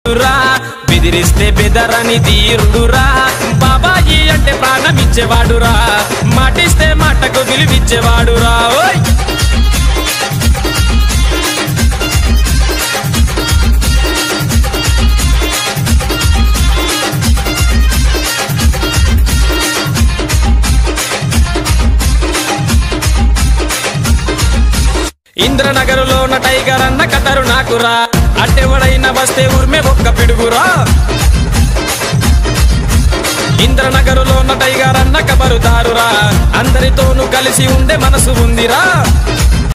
బెదిరిస్తే బెదరని తీరుడురా బాబాయి అంటే ప్రాణమిచ్చేవాడురా మాటిస్తే మాటకు విలువిచ్చేవాడురా ఓయ్ ఇంద్రనగరులోన టైగర్ అన్న కథరు నాకురా అట్టెవడైనా వస్తే ఊర్మే ఒక్క పిడుగురా ఇంద్రనగరులోన టైగర్ అన్న కబరుదారురా అందరితోనూ కలిసి ఉండే మనసు ఉందిరా